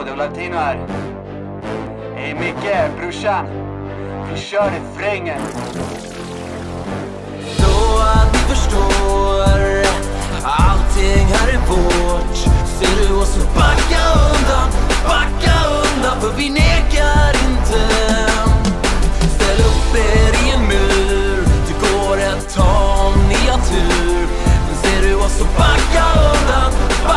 det var Latino här. Hej Micke, brorsan. Vi kör refrängen. Så att ni förstår, allting här är vårt. Ser du oss så backa undan, för vi nekar inte. Ställ upp er i en mur, det går att ta om ni har tur. Men ser du oss så backa undan,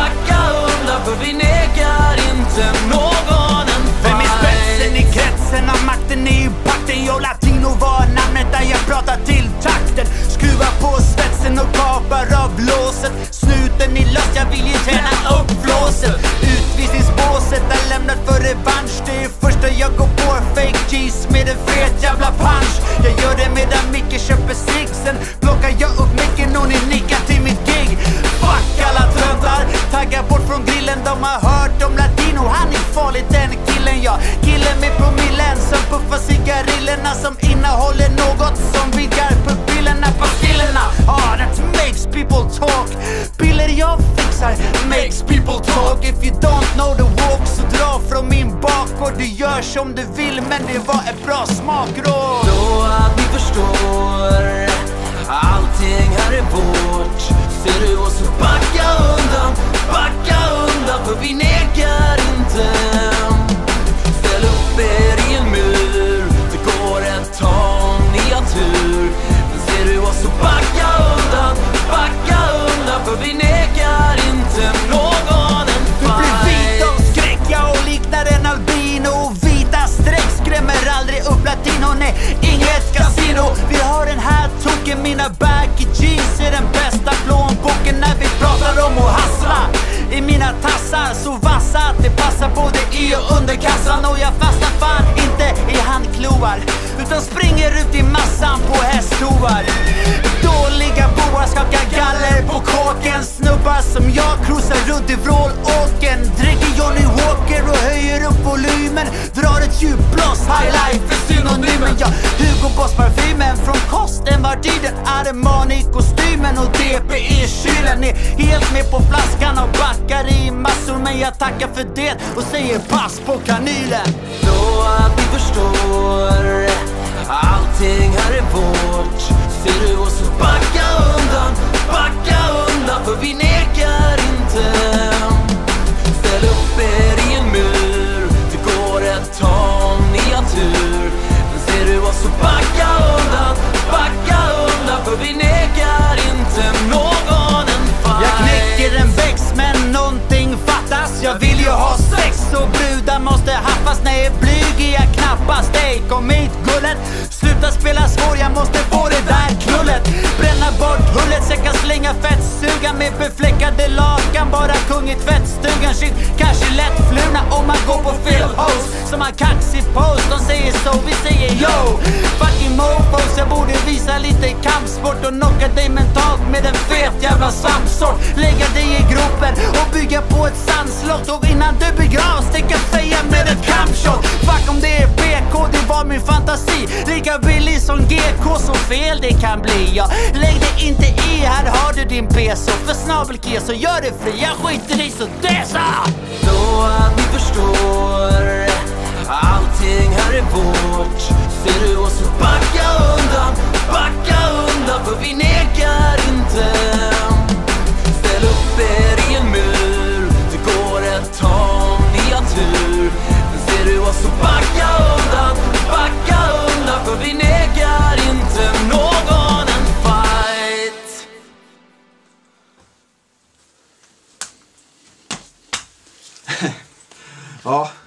för vi nekar inte någon en fight. Vem är spetsen i kretsen av makten är ju pakten. Jag Latino var namnet där jag pratar till takten. Skruva på svetsen och kapar av låset. Snuten i löst, jag vill ju träna upp flåset. Utvisningsbåset är lämnat för revansch. Det är första jag går på, fake cheese med en fet jävla punch. Jag gör det medan Micke köper cigg. Sen plockar jag upp micken och ni nickar till mitt gig. Fuck alla tröntar, taggar bort från grillen. De har hört om Latino, han är farlig den killen. Ja, killen med promillen som puffar cigarillerna, som innehåller något som vidgar pupillerna. Pastillerna, that makes people talk. Piller jag fixar makes people talk. If you don't know the walk, så dra från min bakgård. Du gör som du vill, men det var ett bra smakråd. Så att ni förstår, allting här är vårt. Ser du oss så backa undan, för vi nekar inte. Ställ upp er i en mur, det går att ta om ni har tur. Men ser du oss så backa undan, för vi nekar inte någon en fight. Du blir vit av skräck, jag och liknar en albino. Vita streck skrämmer aldrig upp Latino, nej, inget kasino. Vi har den här token, mina baggy jeans är den bästa plånboken när vi pratar om att hassla. I mina tassar så vassa att det passar både i och under kassan. Och jag fastnar fan inte i handklovar, utan springer ut i massan på hästhovar. Dåliga boar skakar galler på kåken. Snubbar som jag cruisar runt i vrålåken. Dricker Johnny Walker och höjer upp volymen. Drar ett djupblås, high life är synonymen. Ja, Hugo Boss parfymen från kosten var tiden. Armani-kostymen och DP i kylen. Är helt med på flaskan och backar i massor. Men jag tackar för det och säger pass på kanylen. Så att ni förstår, allting här är vårt. Ser du oss så backa undan, för vi nekar inte. Ställ upp er i en mur, det går att ta om ni har tur. Men ser du oss så backa undan, för vi nekar inte någon en fight. Jag knäcker en växt men någonting fattas. Jag vill ju ha sex och brudar måste haffas. Nej, blyg är jag knappast. Ey, kom hit gullet. Sluta spela svår, jag måste få det där knullet. Bränna bort hullet, så jag kan slänga fettsuga med befläckade lakan. Bara kung i tvättstugan, shit, kanske lätt fluna om man går på fel host. Som har kaxig post, de säger så, vi säger yo. Fucking mofos, jag borde visa lite kampsport och knocka dig mentalt med en fet jävla svampsort. Lägga dig i gropen och bygga på ett sandslott. Och innan du begravs, sticka feja med ett kampshot. Fuck om det är PK, det var min fantasi. Lika billig som GK, så fel det kan bli. Ja, lägg dig inte i, här har du din peso. För snabelke så gör det fri, jag skiter i så dessa. Så att ni förstår, allting här är vårt. Ser du oss så backa undan, för vi nekar inte. Ställ upp er i en mur, det går att ta om ni har tur. Men ser du oss så backa undan, för vi nekar inte någon en fight. Ja,